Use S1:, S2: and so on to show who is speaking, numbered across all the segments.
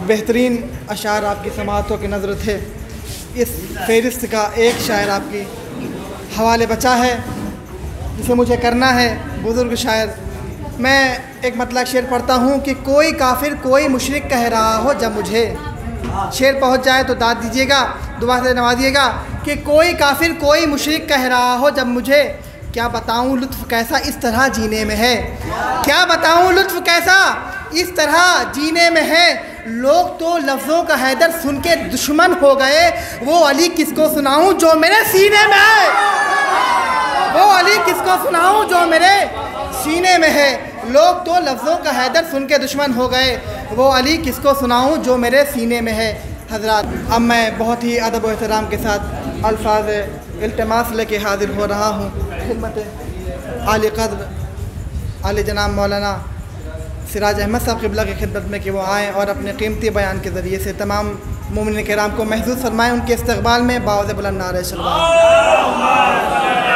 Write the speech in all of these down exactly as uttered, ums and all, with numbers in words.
S1: بہترین اشعار آپ کی سماعتوں کی نظر تھے۔ اس فہرست کا ایک شاعر آپ کی حوالے بچا ہے جسے مجھے کرنا ہے، بزرگ شاعر۔ میں ایک مطلع شعر پڑھتا ہوں کہ کوئی کافر کوئی مشرک کہہ رہا ہو جب مجھے، شعر پہنچ جائے تو داد دیجیے گا، دعا سے نوازیے گا کہ کوئی کافر کوئی مشرک کہہ رہا ہو جب مجھے، کیا بتاؤں لطف کیسا اس طرح جینے میں ہے، کیا بتاؤں لطف کیسا اس طرح جینے میں ہے، لوگ تو لفظوں کا حیدر سن کے دشمن ہو گئے، وہ علی کس کو سناؤں جو میرے سینے میں ہے، وہ علی کس کو سناؤں جو میرے سینے میں ہے، لوگ تو لفظوں کا حیدر سن کے دشمن ہو گئے، وہ علی کس کو سناؤں جو میرے سینے میں ہے۔ حضرات، اب میں بہت ہی ادب و احترام کے ساتھ الفاظ التماس لے کے حاضر ہو رہا ہوں خدمت عالی قدر عالی جناب مولانا سراج احمد صاحب قبلہ کی خدمت میں کہ وہ آئیں اور اپنے قیمتی بیان کے ذریعے سے تمام مومنین کرام کو محظوظ فرمائیں۔ ان کے استقبال میں باوز بلند نعرہ شلوات۔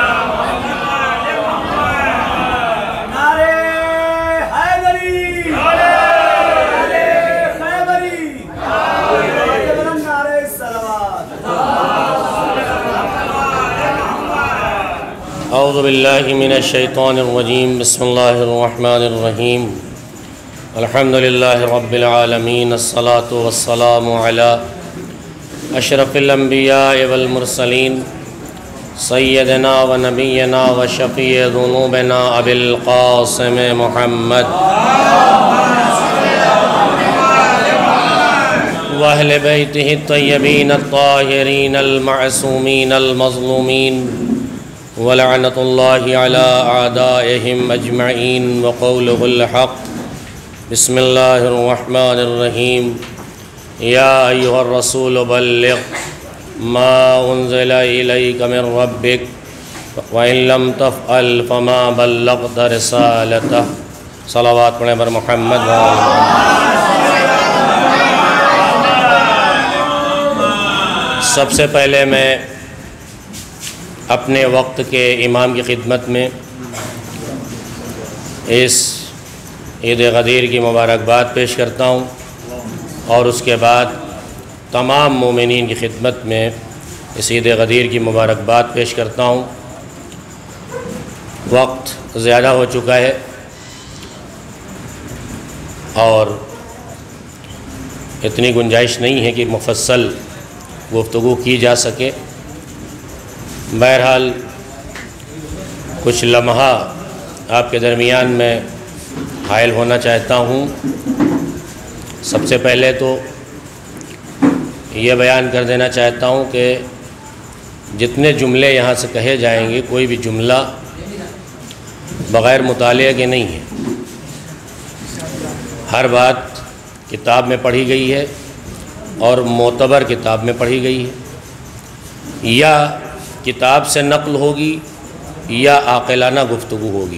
S2: اعوذ باللہ من الشیطان الرجیم، بسم اللہ الرحمن الرحیم، الحمد للہ رب العالمین، الصلاة والسلام علی اشرف الانبیاء والمرسلین، سیدنا و نبینا و شفیع ذنوبنا ابی القاسم محمد و اہل بیتہ الطیبین الطاہرین المعصومین المظلومین، ولعنت اللہ علی اعدائہم اجمعین، وقولہ الحق۔ بسم اللہ الرحمن الرحیم، یا ایہا الرسول بلغ ما انزل الیک من ربک وان لم تفعل فما بلغت رسالتہ۔ صلوات پڑھیں بر محمد۔ سب سے پہلے میں اپنے وقت کے امام کی خدمت میں اس عید غدیر کی مبارکباد پیش کرتا ہوں، اور اس کے بعد تمام مومنین کی خدمت میں اس عید غدیر کی مبارکباد پیش کرتا ہوں۔ وقت زیادہ ہو چکا ہے اور اتنی گنجائش نہیں ہے کہ مفصل گفتگو کی جا سکے۔ بہرحال کچھ لمحہ آپ کے درمیان میں حائل ہونا چاہتا ہوں۔ سب سے پہلے تو یہ بیان کر دینا چاہتا ہوں کہ جتنے جملے یہاں سے کہے جائیں گے، کوئی بھی جملہ بغیر مطالعے کے نہیں ہے۔ ہر بات کتاب میں پڑھی گئی ہے اور معتبر کتاب میں پڑھی گئی ہے، یا کتاب سے نقل ہوگی یا عاقلانہ گفتگو ہوگی۔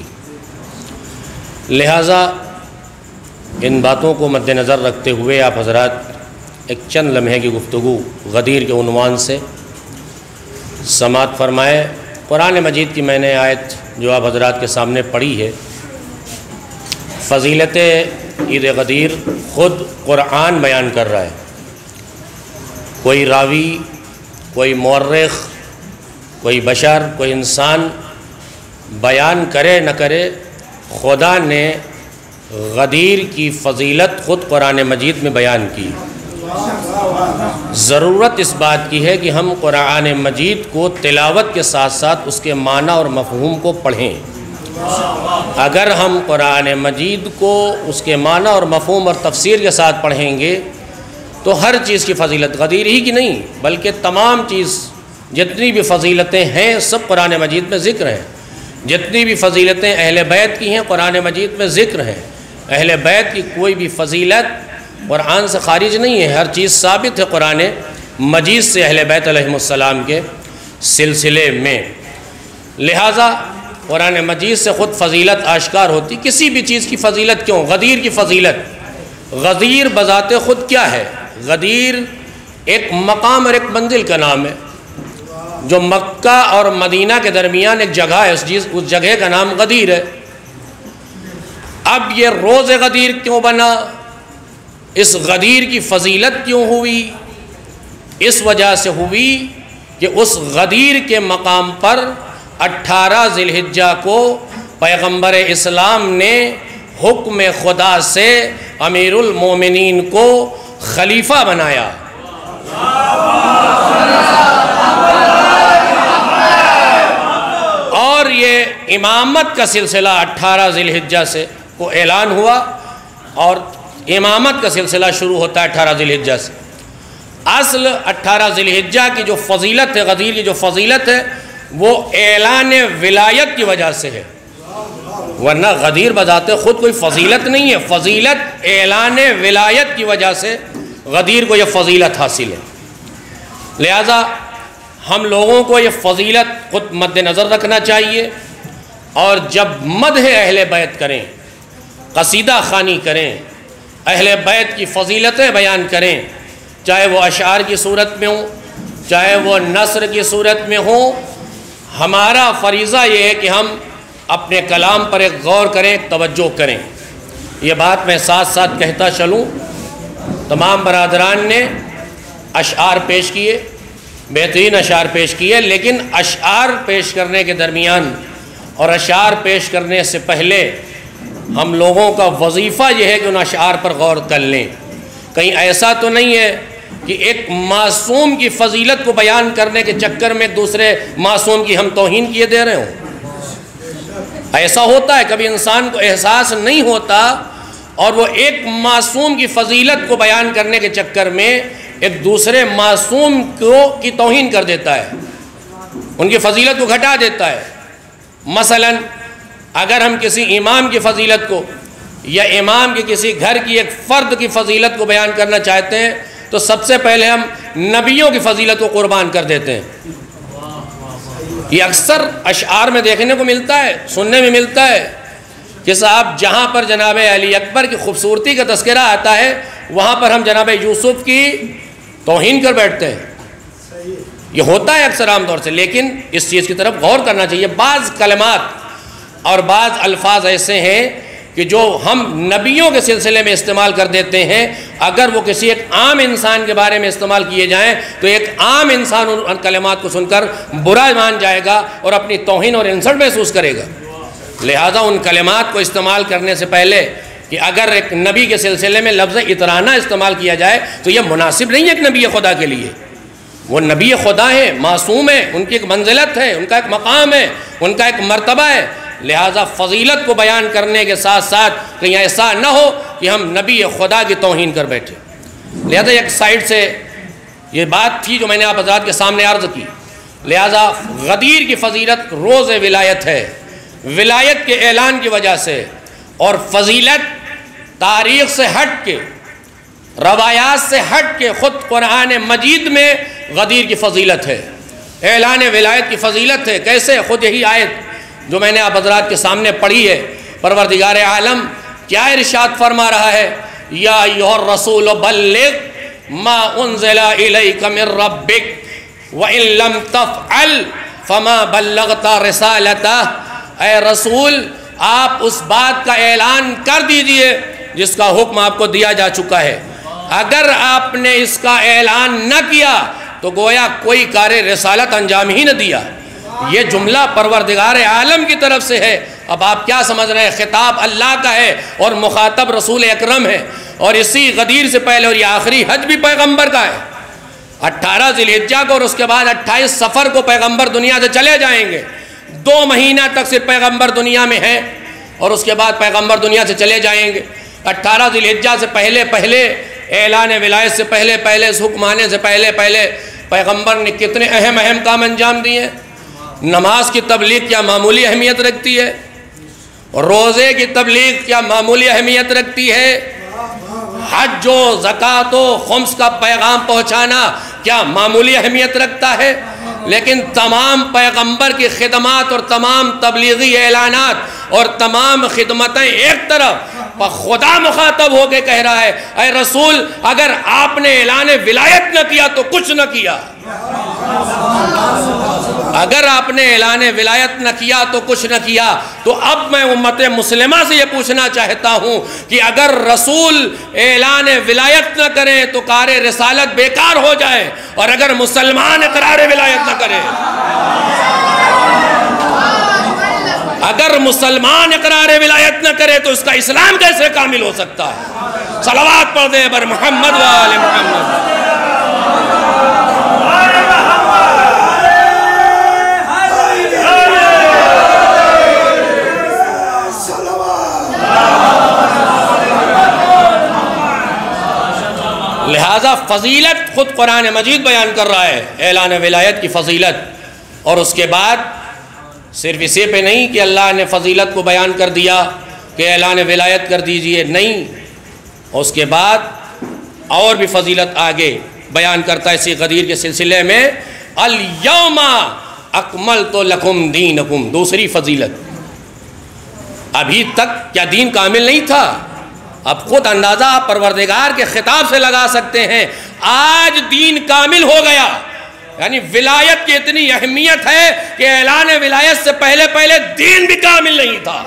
S2: لہٰذا ان باتوں کو مد نظر رکھتے ہوئے آپ حضرات ایک چند لمحے کی گفتگو غدیر کے عنوان سے سماعت فرمائے۔ قرآن مجید کی میں نے آیت جو آپ حضرات کے سامنے پڑھی ہے، فضیلت عید غدیر خود قرآن بیان کر رہا ہے۔ کوئی راوی، کوئی مورخ، کوئی بشر، کوئی انسان بیان کرے نہ کرے، خدا نے غدیر کی فضیلت خود قرآن مجید میں بیان کی۔ ضرورت اس بات کی ہے کہ ہم قرآن مجید کو تلاوت کے ساتھ ساتھ اس کے معنی اور مفہوم کو پڑھیں۔ اگر ہم قرآن مجید کو اس کے معنی اور مفہوم اور تفسیر کے ساتھ پڑھیں گے تو ہر چیز کی فضیلت، غدیر ہی کی نہیں بلکہ تمام چیز جتنی بھی فضیلتیں ہیں سب قرآن مجید میں ذکر ہیں۔ جتنی بھی فضیلتیں اہل بیت کی ہیں قرآن مجید میں ذکر ہیں۔ اہل بیت کی کوئی بھی فضیلت قرآن سے خارج نہیں ہے، ہر چیز ثابت ہے قرآن مجید سے اہل بیت علیہم السلام کے سلسلے میں۔ لہٰذا قرآن مجید سے خود فضیلت آشکار ہوتی۔ کسی بھی چیز کی فضیلت کیوں؟ غدیر کی فضیلت، غدیر بذات خود کیا ہے؟ غدیر ایک مقام اور ایک منزل کا نام ہے جو مکہ اور مدینہ کے درمیان ایک جگہ ہے، اس جگہ کا نام غدیر ہے۔ اب یہ روز غدیر کیوں بنا؟ اس غدیر کی فضیلت کیوں ہوئی؟ اس وجہ سے ہوئی کہ اس غدیر کے مقام پر اٹھارہ ذی الحجہ کو پیغمبر اسلام نے حکم خدا سے امیر المومنین کو خلیفہ بنایا۔ اور یہ امامت کا سلسلہ اٹھارہ ذی الحجہ سے کو اعلان ہوا، اور امامت کا سلسلہ شروع ہوتا ہے اٹھارہ ذی الحجہ سے۔ اصل اٹھارہ ذی الحجہ کی جو فضیلت ہے، غدیر کی جو فضیلت ہے، وہ اعلان ولایت کی وجہ سے ہے، ورنہ غدیر بذات خود کوئی فضیلت نہیں ہے۔ فضیلت اعلان ولایت کی وجہ سے غدیر کو یہ فضیلت حاصل ہے۔ لہذا ہم لوگوں کو یہ فضیلت خود مد نظر رکھنا چاہیے، اور جب مدح اہل بیت کریں، قصیدہ خوانی کریں، اہل بیت کی فضیلتیں بیان کریں، چاہے وہ اشعار کی صورت میں ہوں، چاہے وہ نثر کی صورت میں ہوں، ہمارا فریضہ یہ ہے کہ ہم اپنے کلام پر ایک غور کریں، ایک توجہ کریں۔ یہ بات میں ساتھ ساتھ کہتا چلوں، تمام برادران نے اشعار پیش کیے، بہترین اشعار پیش کیے، لیکن اشعار پیش کرنے کے درمیان اور اشعار پیش کرنے سے پہلے ہم لوگوں کا وظیفہ یہ ہے کہ ان اشعار پر غور کر لیں۔ کہیں ایسا تو نہیں ہے کہ ایک معصوم کی فضیلت کو بیان کرنے کے چکر میں دوسرے معصوم کی ہم توہین کیے دے رہے ہوں؟ ایسا ہوتا ہے، کبھی انسان کو احساس نہیں ہوتا، اور وہ ایک معصوم کی فضیلت کو بیان کرنے کے چکر میں ایک دوسرے معصوم کو کی توہین کر دیتا ہے، ان کی فضیلت کو گھٹا دیتا ہے۔ مثلا اگر ہم کسی امام کی فضیلت کو یا امام کے کسی گھر کی ایک فرد کی فضیلت کو بیان کرنا چاہتے ہیں تو سب سے پہلے ہم نبیوں کی فضیلت کو قربان کر دیتے ہیں۔ یہ اکثر اشعار میں دیکھنے کو ملتا ہے، سننے میں ملتا ہے کہ صاحب جہاں پر جناب علی اکبر کی خوبصورتی کا تذکرہ آتا ہے وہاں پر ہم جناب یوسف کی توہین کر بیٹھتے ہیں۔ یہ ہوتا ہے اکثر عام طور سے، لیکن اس چیز کی طرف غور کرنا چاہیے۔ بعض کلمات اور بعض الفاظ ایسے ہیں کہ جو ہم نبیوں کے سلسلے میں استعمال کر دیتے ہیں، اگر وہ کسی ایک عام انسان کے بارے میں استعمال کیے جائیں تو ایک عام انسان ان کلمات کو سن کر برا مان جائے گا اور اپنی توہین اور انسلٹ محسوس کرے گا۔ لہذا ان کلمات کو استعمال کرنے سے پہلے کہ اگر ایک نبی کے سلسلے میں لفظ اطرانہ استعمال کیا جائے تو یہ مناسب نہیں ہے ایک نبی خدا کے لیے۔ وہ نبی خدا ہے، معصوم ہے، ان کی ایک منزلت ہے، ان کا ایک مقام ہے، ان کا ایک مرتبہ ہے۔ لہذا فضیلت کو بیان کرنے کے ساتھ ساتھ کہیں ایسا نہ ہو کہ ہم نبی خدا کی توہین کر بیٹھے۔ لہذا ایک سائڈ سے یہ بات تھی جو میں نے آپ حضرات کے سامنے عرض کی۔ لہذا غدیر کی فضیلت روز ولایت ہے، ولایت کے اعلان کی وجہ سے، اور فضیلت تاریخ سے ہٹ کے، روایات سے ہٹ کے خود قرآن مجید میں غدیر کی فضیلت ہے، اعلان ولایت کی فضیلت ہے۔ کیسے؟ خود یہی آیت جو میں نے آپ حضرات کے سامنے پڑھی ہے، پروردگار عالم کیا ارشاد فرما رہا ہے؟ یا ایھا الرسول بلغ ما انزل الیک من ربک وان لم تفعل فما بلغت رسالتہ۔ اے رسول، آپ اس بات کا اعلان کر دیجئے جس کا حکم آپ کو دیا جا چکا ہے۔ اگر آپ نے اس کا اعلان نہ کیا تو گویا کوئی کار رسالت انجام ہی نہ دیا۔ یہ جملہ پروردگار عالم کی طرف سے ہے۔ اب آپ کیا سمجھ رہے ہیں؟ خطاب اللہ کا ہے اور مخاطب رسول اکرم ہے، اور اسی غدیر سے پہلے اور یہ آخری حج بھی پیغمبر کا ہے۔ اٹھارہ ذی الحجہ کو اور اس کے بعد اٹھائیس سفر کو پیغمبر دنیا سے چلے جائیں گے۔ دو مہینہ تک صرف پیغمبر دنیا میں ہے اور اس کے بعد پیغمبر دنیا سے چلے جائیں گے۔ اٹھارہ ذی الحجہ سے پہلے پہلے، اعلان ولایت سے پہلے پہلے، اس حکم آنے سے پہلے پہلے پیغمبر نے کتنے اہم اہم کام انجام دیے۔ نماز کی تبلیغ کیا معمولی اہمیت رکھتی ہے؟ روزے کی تبلیغ کیا معمولی اہمیت رکھتی ہے؟ حج و زکوٰۃ و خمس کا پیغام پہنچانا کیا معمولی اہمیت رکھتا ہے؟ لیکن تمام پیغمبر کی خدمات اور تمام تبلیغی اعلانات اور تمام خدمتیں ایک طرف، خدا مخاطب ہو کے کہہ رہا ہے اے رسول اگر آپ نے اعلان ولایت نہ کیا تو کچھ نہ کیا۔ اگر آپ نے اعلان ولایت نہ کیا تو کچھ نہ کیا. تو اب میں امت مسلمہ سے یہ پوچھنا چاہتا ہوں کہ اگر رسول اعلان ولایت نہ کریں تو کار رسالت بیکار ہو جائے, اور اگر مسلمان اقرار ولایت نہ کرے, اگر مسلمان اقرار ولایت نہ کرے تو اس کا اسلام کیسے کامل ہو سکتا ہے؟ صلوات پڑھ دیں بر محمد و آل محمد. لہذا فضیلت خود قرآن مجید بیان کر رہا ہے, اعلان ولایت کی فضیلت. اور اس کے بعد صرف اسے پہ نہیں کہ اللہ نے فضیلت کو بیان کر دیا کہ اعلان ولایت کر دیجئے, نہیں, اس کے بعد اور بھی فضیلت آگے بیان کرتا ہے اسی غدیر کے سلسلے میں. الیوم اکملت لکم دینکم, دوسری فضیلت. ابھی تک کیا دین کامل نہیں تھا؟ اب خود اندازہ آپ پروردگار کے خطاب سے لگا سکتے ہیں, آج دین کامل ہو گیا. یعنی ولایت کی اتنی اہمیت ہے کہ اعلان ولایت سے پہلے پہلے دین بھی کامل نہیں تھا,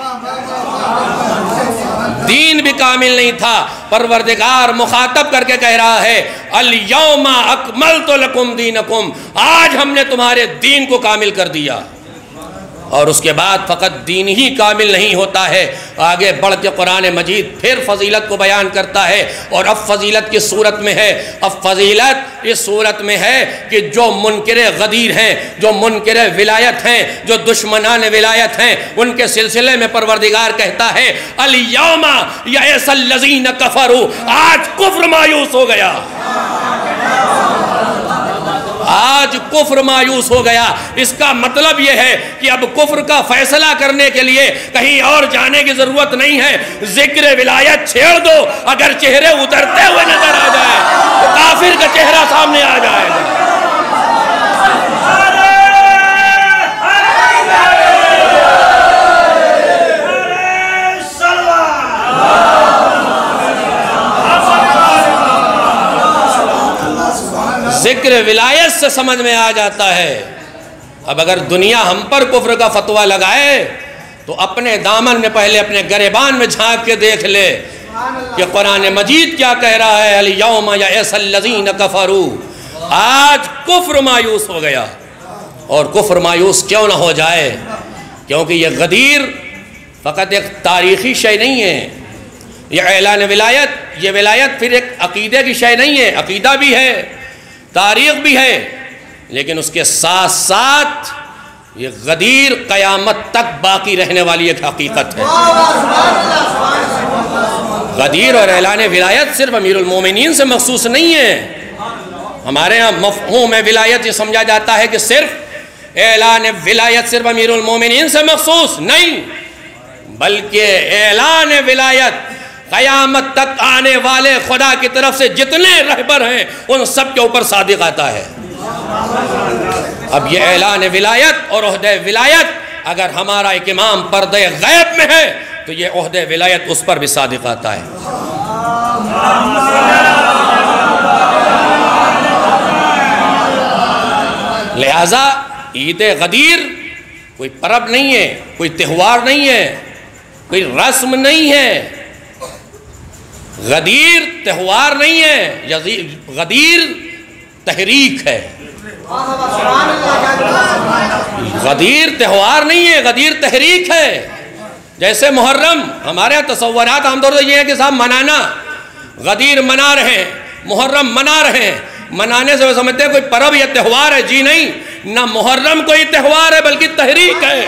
S2: دین بھی کامل نہیں تھا. پروردگار مخاطب کر کے کہہ رہا ہے الیوم اکملت لکم دینکم, آج ہم نے تمہارے دین کو کامل کر دیا. اور اس کے بعد فقط دین ہی کامل نہیں ہوتا ہے, آگے بڑھ کے قرآن مجید پھر فضیلت کو بیان کرتا ہے. اور اب فضیلت کس صورت میں ہے؟ اب فضیلت اس صورت میں ہے کہ جو منکر غدیر ہیں, جو منکر ولایت ہیں, جو دشمنان ولایت ہیں, ان کے سلسلے میں پروردگار کہتا ہے الیوم یئس الذین کفروا, آج کفر مایوس ہو گیا, آج کفر مایوس ہو گیا. اس کا مطلب یہ ہے کہ اب کفر کا فیصلہ کرنے کے لیے کہیں اور جانے کی ضرورت نہیں ہے, ذکر ولایت چھیڑ دو, اگر چہرے اترتے ہوئے نظر آ جائے تو کافر کا چہرہ سامنے آ جائے گا. ذکر ولایت سے سمجھ میں آ جاتا ہے. اب اگر دنیا ہم پر کفر کا فتویٰ لگائے تو اپنے دامن میں پہلے اپنے گریبان میں جھانک کے دیکھ لے کہ قرآن مجید کیا کہہ رہا ہے, الیوم یئس الذین کفروا, آج کفر مایوس ہو گیا. اور کفر مایوس کیوں نہ ہو جائے, کیونکہ یہ غدیر فقط ایک تاریخی شے نہیں ہے, یہ اعلان ولایت, یہ ولایت پھر ایک عقیدے کی شے نہیں ہے, عقیدہ بھی ہے, تاریخ بھی ہے, لیکن اس کے ساتھ ساتھ یہ غدیر قیامت تک باقی رہنے والی ایک حقیقت ہے. غدیر اور اعلان ولایت صرف امیر المومنین سے مخصوص نہیں ہے. ہمارے ہاں مفہوم ولایت یہ سمجھا جاتا ہے کہ صرف اعلان ولایت صرف امیر المومنین سے مخصوص نہیں, بلکہ اعلان ولایت قیامت تک آنے والے خدا کی طرف سے جتنے رہبر ہیں ان سب کے اوپر صادق آتا ہے. اب یہ اعلان ولایت اور عہدہ ولایت, اگر ہمارا ایک امام پردے غیب میں ہے تو یہ عہدہ ولایت اس پر بھی صادق آتا ہے. لہذا عید غدیر کوئی پرب نہیں ہے, کوئی تہوار نہیں ہے, کوئی رسم نہیں ہے. غدیر تہوار نہیں ہے, غدیر تحریک ہے. غدیر تہوار نہیں ہے, غدیر تحریک ہے. جیسے محرم, ہمارے تصورات عام طور سے یہ ہے کہ صاحب منانا, غدیر منا رہے ہیں, محرم منا رہے ہیں. منانے سے وہ سمجھتے ہیں کوئی پرب یا تہوار ہے. جی نہیں, نہ محرم کوئی تہوار ہے بلکہ تحریک ہے.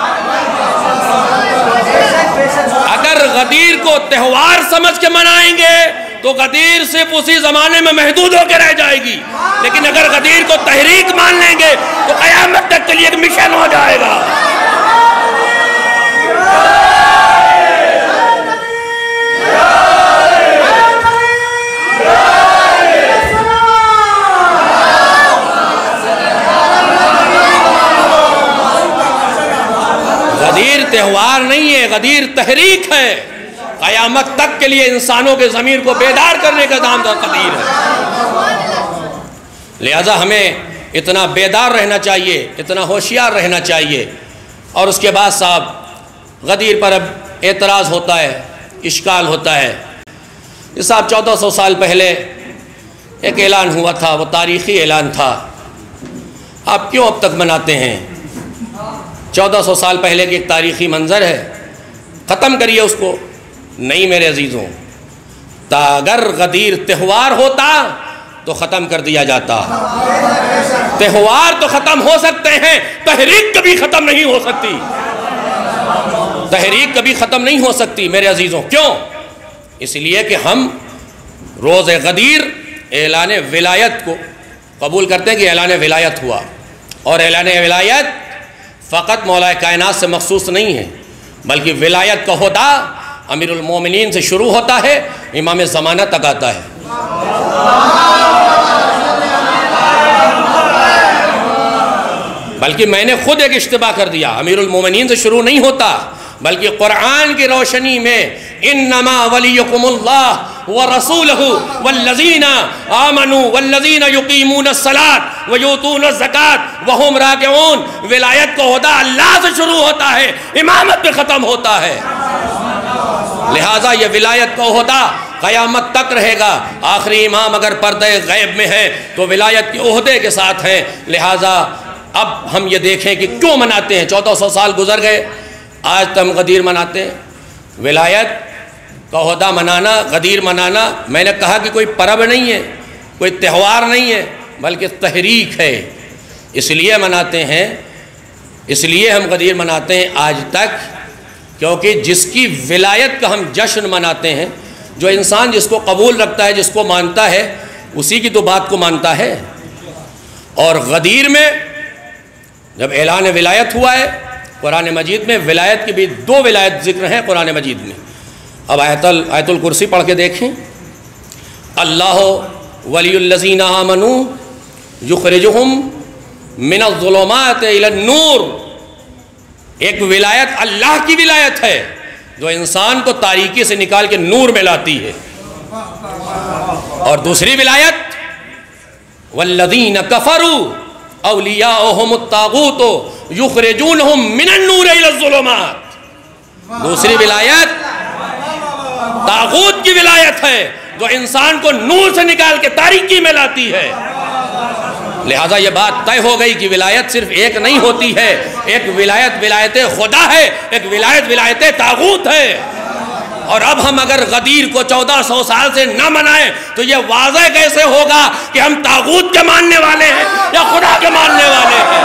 S2: اگر غدیر کو تہوار سمجھ کے منائیں گے تو غدیر صرف اسی زمانے میں محدود ہو کے رہ جائے گی, لیکن اگر غدیر کو تحریک مان لیں گے تو قیامت تک کے لیے ایک مشن ہو جائے گا. غدیر تہوار نہیں ہے, غدیر تحریک ہے. قیامت تک کے لیے انسانوں کے ضمیر کو بیدار کرنے کا دام دار قدیر ہے. لہذا ہمیں اتنا بیدار رہنا چاہیے، اتنا ہوشیار رہنا چاہیے۔ اور اس کے بعد صاحب غدیر پر اب اعتراض ہوتا ہے، اشکال ہوتا ہے کہ صاحب چودہ سو سال پہلے ایک اعلان ہوا تھا، وہ تاریخی اعلان تھا، آپ کیوں اب تک مناتے ہیں؟ چودہ سو سال پہلے کی ایک تاریخی منظر ہے، ختم کریے اس کو۔ نہیں میرے عزیزوں، تا اگر غدیر تہوار ہوتا تو ختم کر دیا جاتا۔ تہوار تو ختم ہو سکتے ہیں، تحریک کبھی ختم نہیں ہو سکتی، تحریک کبھی ختم نہیں ہو سکتی میرے عزیزوں۔ کیوں؟ اس لیے کہ ہم روز غدیر اعلان ولایت کو قبول کرتے ہیں کہ اعلان ولایت ہوا، اور اعلان ولایت فقط مولا کائنات سے مخصوص نہیں ہے، بلکہ ولایت کا عہدہ امیر المومنین سے شروع ہوتا ہے، امام زمانہ تک آتا ہے۔ بلکہ میں نے خود ایک اشتباہ کر دیا، امیر المومنین سے شروع نہیں ہوتا، بلکہ قرآن کی روشنی میں انما ولیکم اللہ ورسولہ والذین آمنوا والذین یقیمون الصلاۃ ویؤتون الزکاۃ وہم راکعون۔ ولایت کا عہدہ اللہ سے شروع ہوتا ہے، امامت پہ ختم ہوتا ہے، لہٰذا یہ ولایت کا عہدہ قیامت تک رہے گا۔ آخری امام اگر پردہ غیب میں ہے تو ولایت کے عہدے کے ساتھ ہیں، لہٰذا اب ہم یہ دیکھیں کہ کیوں مناتے ہیں۔ چودہ سو سال گزر گئے، آج تک ہم غدیر مناتے ہیں۔ ولایت کا عہدہ منانا، غدیر منانا، میں نے کہا کہ کوئی پرب نہیں ہے، کوئی تہوار نہیں ہے، بلکہ تحریک ہے، اس لیے مناتے ہیں، اس لیے ہم غدیر مناتے ہیں آج تک، کیونکہ جس کی ولایت کا ہم جشن مناتے ہیں، جو انسان جس کو قبول رکھتا ہے، جس کو مانتا ہے، اسی کی تو بات کو مانتا ہے۔ اور غدیر میں جب اعلان ولایت ہوا ہے، قرآن مجید میں ولایت کی بھی دو ولایت ذکر ہیں قرآن مجید میں۔ اب آیت آیت الکرسی پڑھ کے دیکھیں، اللہ ولی الذین آمنوا یخرجہم من الظلمات الی النور۔ ایک ولایت اللہ کی ولایت ہے جو انسان کو تاریکی سے نکال کے نور میں لاتی ہے، اور دوسری ولایت والذین کفروا اولیاؤہم الطاغوت یخرجونہم من النور الی الظلمات۔ دوسری ولایت طاغوت کی ولایت ہے جو انسان کو نور سے نکال کے تاریکی میں لاتی ہے۔ لہٰذا یہ بات طے ہو گئی کہ ولایت صرف ایک نہیں ہوتی ہے، ایک ولایت ولایت خدا ہے، ایک ولایت ولایت طاغوت ہے۔ اور اب ہم اگر غدیر کو چودہ سو سال سے نہ منائیں تو یہ واضح کیسے ہوگا کہ ہم طاغوت کے ماننے والے ہیں یا خدا کے ماننے والے ہیں؟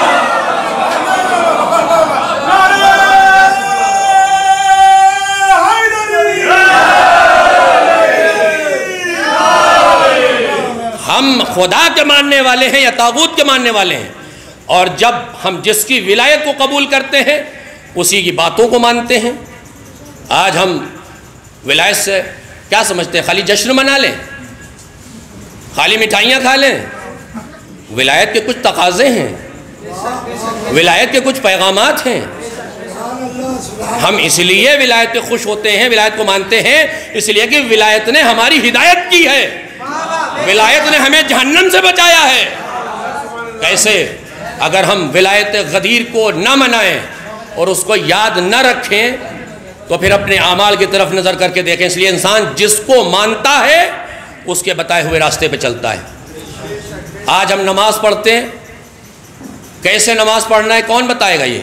S2: ہم خدا کے ماننے والے ہیں یا طاغوت کے ماننے والے ہیں؟ اور جب ہم جس کی ولایت کو قبول کرتے ہیں اسی کی باتوں کو مانتے ہیں۔ آج ہم ولایت سے کیا سمجھتے ہیں؟ خالی جشن منا لیں، خالی مٹھائیاں کھا لیں؟ ولایت کے کچھ تقاضے ہیں، ولایت کے کچھ پیغامات ہیں۔ ہم اس لیے ولایت پہ خوش ہوتے ہیں، ولایت کو مانتے ہیں، اس لیے کہ ولایت نے ہماری ہدایت کی ہے، ولایت نے ہمیں جہنم سے بچایا ہے۔ کیسے؟ اگر ہم ولایت غدیر کو نہ منائیں اور اس کو یاد نہ رکھیں تو پھر اپنے اعمال کی طرف نظر کر کے دیکھیں۔ اس لیے انسان جس کو مانتا ہے اس کے بتائے ہوئے راستے پہ چلتا ہے۔ آج ہم نماز پڑھتے ہیں، کیسے نماز پڑھنا ہے کون بتائے گا؟ یہ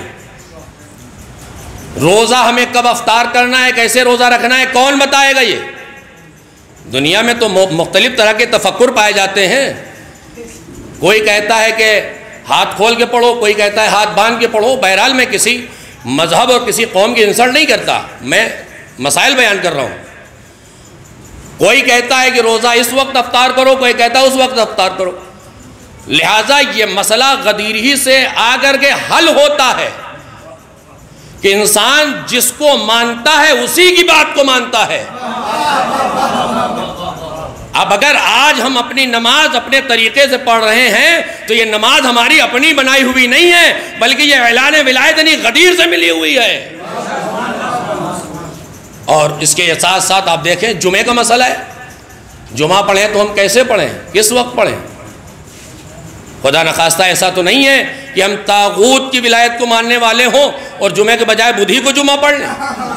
S2: روزہ ہمیں کب افطار کرنا ہے، کیسے روزہ رکھنا ہے کون بتائے گا؟ یہ دنیا میں تو مختلف طرح کے تفکر پائے جاتے ہیں، کوئی کہتا ہے کہ ہاتھ کھول کے پڑھو، کوئی کہتا ہے ہاتھ باندھ کے پڑھو۔ بہرحال میں کسی مذہب اور کسی قوم کی انسلٹ نہیں کرتا، میں مسائل بیان کر رہا ہوں۔ کوئی کہتا ہے کہ روزہ اس وقت افطار کرو، کوئی کہتا ہے اس وقت افطار کرو۔ لہٰذا یہ مسئلہ غدیر ہی سے آ کر کے حل ہوتا ہے کہ انسان جس کو مانتا ہے اسی کی بات کو مانتا ہے۔ اب اگر آج ہم اپنی نماز اپنے طریقے سے پڑھ رہے ہیں تو یہ نماز ہماری اپنی بنائی ہوئی نہیں ہے، بلکہ یہ اعلان ولایت یعنی غدیر سے ملی ہوئی ہے۔ اور اس کے ساتھ ساتھ آپ دیکھیں جمعے کا مسئلہ ہے، جمعہ پڑھیں تو ہم کیسے پڑھیں، کس وقت پڑھیں؟ خدا نخواستہ ایسا تو نہیں ہے کہ ہم طاغوت کی ولایت کو ماننے والے ہوں اور جمعے کے بجائے بدھ ہی کو جمعہ پڑھ لیں؟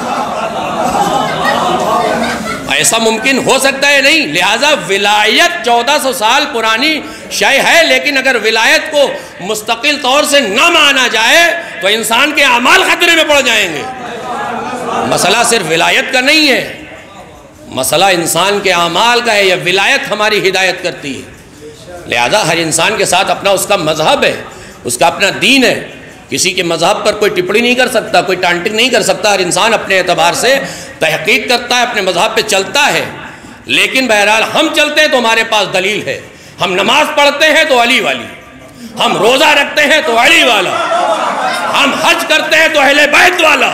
S2: ایسا ممکن ہو سکتا ہے نہیں. لہٰذا ولایت چودہ سو سال پرانی شے ہے، لیکن اگر ولایت کو مستقل طور سے نہ مانا جائے تو انسان کے اعمال خطرے میں پڑ جائیں گے. مسئلہ صرف ولایت کا نہیں ہے، مسئلہ انسان کے اعمال کا ہے. یہ ولایت ہماری ہدایت کرتی ہے. لہذا ہر انسان کے ساتھ اپنا اس کا مذہب ہے، اس کا اپنا دین ہے. کسی کے مذہب پر کوئی ٹپڑی نہیں کر سکتا، کوئی ٹانٹنگ نہیں کر سکتا. ہر انسان اپنے اعتبار سے تحقیق کرتا ہے، اپنے مذہب پہ چلتا ہے. لیکن بہرحال ہم چلتے ہیں تو ہمارے پاس دلیل ہے. ہم نماز پڑھتے ہیں تو علی والی، ہم روزہ رکھتے ہیں تو علی والا، ہم حج کرتے ہیں تو اہل بیت والا.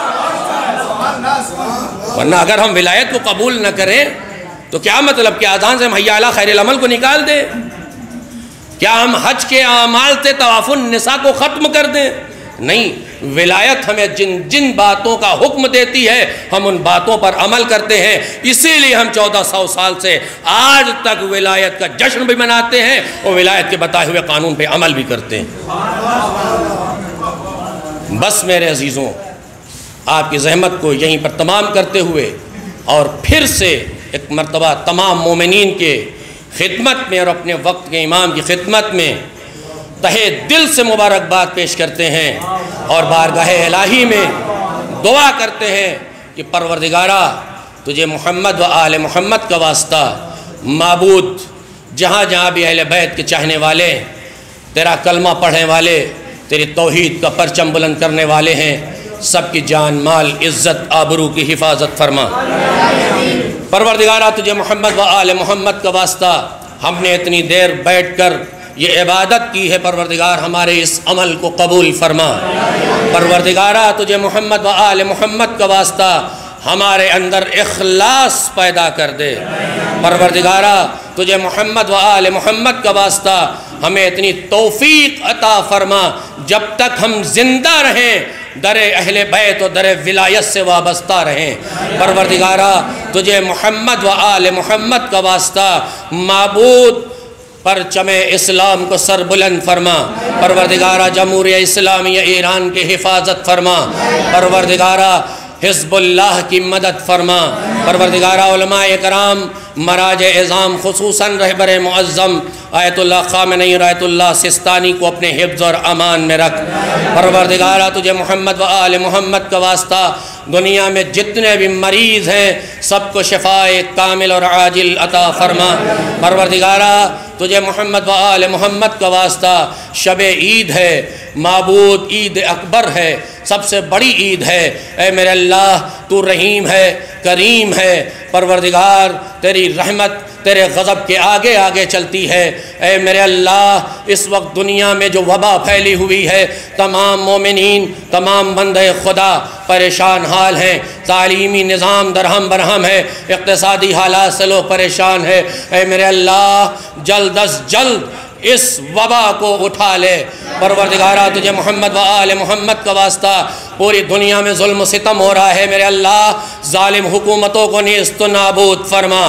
S2: ورنہ اگر ہم ولایت کو قبول نہ کریں تو کیا مطلب کہ اذان سے ہم حی علی خیر العمل کو نکال دیں؟ کیا ہم حج کے اعمال سے طواف النساء کو ختم کر دیں؟ نہیں. ولایت ہمیں جن جن باتوں کا حکم دیتی ہے ہم ان باتوں پر عمل کرتے ہیں. اسی لیے ہم چودہ سو سال سے آج تک ولایت کا جشن بھی مناتے ہیں اور ولایت کے بتائے ہوئے قانون پہ عمل بھی کرتے ہیں. بس میرے عزیزوں، آپ کی زحمت کو یہیں پر تمام کرتے ہوئے اور پھر سے ایک مرتبہ تمام مومنین کے خدمت میں اور اپنے وقت کے امام کی خدمت میں تہہ دل سے مبارکباد پیش کرتے ہیں اور بارگاہ الہی میں دعا کرتے ہیں کہ پروردگارا تجھے محمد و آل محمد کا واسطہ، معبود جہاں جہاں بھی اہل بیت کے چاہنے والے، تیرا کلمہ پڑھنے والے، تیری توحید کا پرچم بلند کرنے والے ہیں، سب کی جان مال عزت آبرو کی حفاظت فرما. پروردگارہ تجھے محمد و آل محمد کا واسطہ ہم نے اتنی دیر بیٹھ کر یہ عبادت کی ہے، پروردگار ہمارے اس عمل کو قبول فرما. پروردگارہ تجھے محمد و آل محمد کا واسطہ ہمارے اندر اخلاص پیدا کر دے. پروردگارہ تجھے محمد و آل محمد کا واسطہ ہمیں اتنی توفیق عطا فرما جب تک ہم زندہ رہیں در اہل بیت و در ولایت سے وابستہ رہیں. پروردگارہ تجھے محمد و آل محمد کا واسطہ معبود پرچم اسلام کو سر بلند فرما. پروردگارہ جمہوریہ اسلامیہ ایران کی حفاظت فرما. پروردگارہ حزب اللہ کی مدد فرما. پروردگارہ علماء کرام مراج اعظام خصوصاً رہبر معظم آیت اللہ خامنئی آیت اللہ سستانی کو اپنے حفظ اور امان میں رکھ. پروردگارہ تجھے محمد و آل محمد کا واسطہ دنیا میں جتنے بھی مریض ہیں سب کو شفائے کامل اور عاجل عطا فرما. پروردگارہ تجھے محمد و آل محمد کا واسطہ شب عید ہے، معبود عید اکبر ہے، سب سے بڑی عید ہے. اے میرے اللہ تو رحیم ہے، کریم ہے. پروردگار تیری رحمت تیرے غضب کے آگے آگے چلتی ہے. اے میرے اللہ اس وقت دنیا میں جو وبا پھیلی ہوئی ہے تمام مومنین، تمام بندے خدا پریشان حال ہیں. تعلیمی نظام درہم برہم ہے، اقتصادی حالات سے لوگ پریشان ہیں. اے میرے اللہ جلد از جلد اس وبا کو اٹھا لے. پروردگارہ تجھے محمد و آل محمد کا واسطہ پوری دنیا میں ظلم و ستم ہو رہا ہے، میرے اللہ ظالم حکومتوں کو نیست و نابود فرما.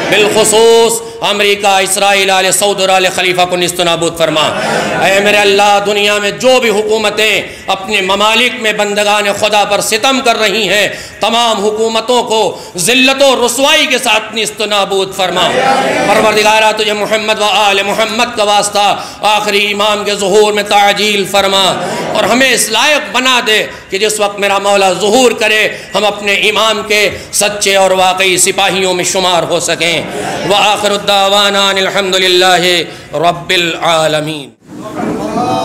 S2: بالخصوص امریکہ، اسرائیل، آل سعود اور آل خلیفہ کو نیست و نابود فرما. اے میرے اللہ دنیا میں جو بھی حکومتیں اپنے ممالک میں بندگان خدا پر ستم کر رہی ہیں تمام حکومتوں کو ذلت و رسوائی کے ساتھ نیست و نابود فرما. پروردگارہ تجھے محمد و آل محمد کا واسطہ آخری امام کے ظہور میں تعجیل فرما اور ہمیں اس لائق بنا دے کہ جس وقت میرا مولا ظہور کرے ہم اپنے امام کے سچے اور واقعی سپاہیوں میں شمار ہو سکیں. وآخر الدعوانا الحمدللہ رب العالمین.